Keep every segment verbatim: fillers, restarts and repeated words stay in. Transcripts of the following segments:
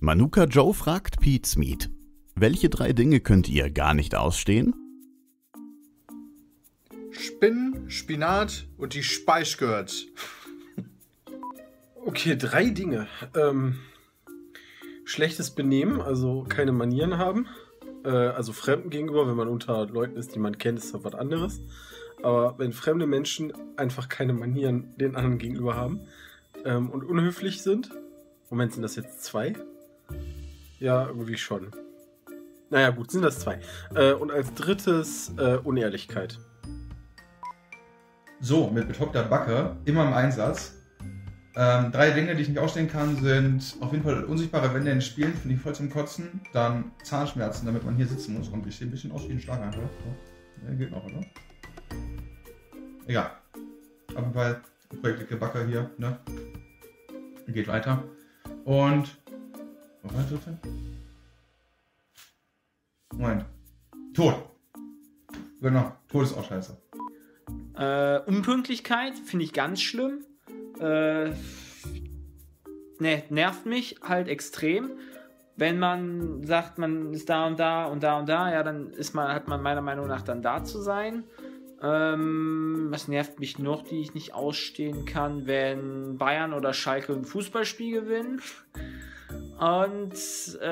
Manuka Joe fragt Pete's Meat: Welche drei Dinge könnt ihr gar nicht ausstehen? Spinnen, Spinat und die Speichgurt. Okay, drei Dinge. Ähm, schlechtes Benehmen, also keine Manieren haben. Äh, also Fremden gegenüber, wenn man unter Leuten ist, die man kennt, ist das was anderes. Aber wenn fremde Menschen einfach keine Manieren den anderen gegenüber haben ähm, und unhöflich sind, Moment, sind das jetzt zwei? Ja, irgendwie schon. Naja, gut, sind das zwei. Äh, und als drittes äh, Unehrlichkeit. So, mit betockter Backe, immer im Einsatz. Ähm, drei Dinge, die ich nicht ausstehen kann, sind auf jeden Fall unsichtbare Wände in Spielen, finde ich voll zum Kotzen. Dann Zahnschmerzen, damit man hier sitzen muss. Und ich sehe ein bisschen aus wie ein Schlaganfall. So. Ja, geht noch, oder? Egal. Auf jeden Fall, projektliche Backe hier, ne? Geht weiter. Und. Was war das dritte? Moment. Tod. Genau, Tod ist auch scheiße. Äh, Unpünktlichkeit finde ich ganz schlimm. Äh, ne, nervt mich halt extrem. Wenn man sagt, man ist da und da und da und da, ja, dann ist man, hat man meiner Meinung nach dann da zu sein. Ähm, was nervt mich noch, die ich nicht ausstehen kann, wenn Bayern oder Schalke ein Fußballspiel gewinnen. Und äh,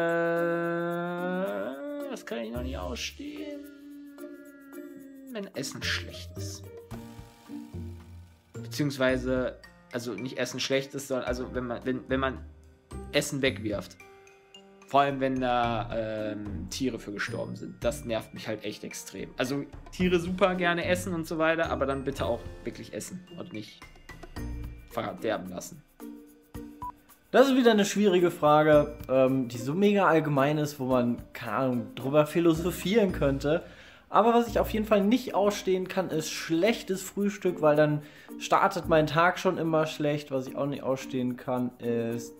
was kann ich noch nicht ausstehen? Wenn Essen schlecht ist. Beziehungsweise, also nicht Essen schlecht ist, sondern also wenn man, wenn, wenn man Essen wegwirft. Vor allem, wenn da ähm, Tiere für gestorben sind. Das nervt mich halt echt extrem. Also Tiere super gerne essen und so weiter, aber dann bitte auch wirklich essen und nicht verderben lassen. Das ist wieder eine schwierige Frage, ähm, die so mega allgemein ist, wo man, keine Ahnung, drüber philosophieren könnte. Aber was ich auf jeden Fall nicht ausstehen kann, ist schlechtes Frühstück, weil dann startet mein Tag schon immer schlecht. Was ich auch nicht ausstehen kann, ist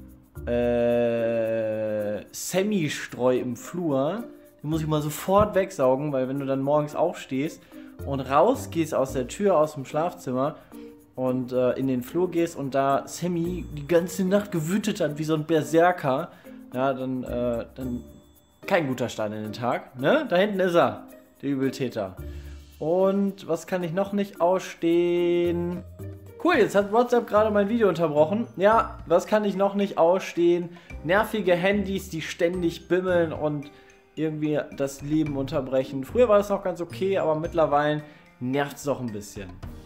äh, Semi-Streu im Flur. Den muss ich mal sofort wegsaugen, weil wenn du dann morgens aufstehst und rausgehst aus der Tür, aus dem Schlafzimmer und äh, in den Flur gehst und da Semi die ganze Nacht gewütet hat wie so ein Berserker, ja, dann, äh, dann kein guter Start in den Tag, ne? Da hinten ist er. Der Übeltäter. Und was kann ich noch nicht ausstehen? Cool, jetzt hat WhatsApp gerade mein Video unterbrochen. Ja, was kann ich noch nicht ausstehen? Nervige Handys, die ständig bimmeln und irgendwie das Leben unterbrechen. Früher war das noch ganz okay, aber mittlerweile nervt es doch ein bisschen.